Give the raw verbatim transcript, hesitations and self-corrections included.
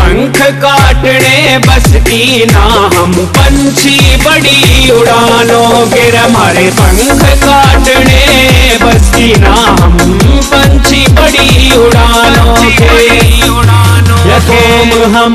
पंख काटने बस की ना हम पंछी बड़ी उड़ानों के, हमारे पंख काटने बस की ना हम पंछी बड़ी उड़ानों के। यकोम हम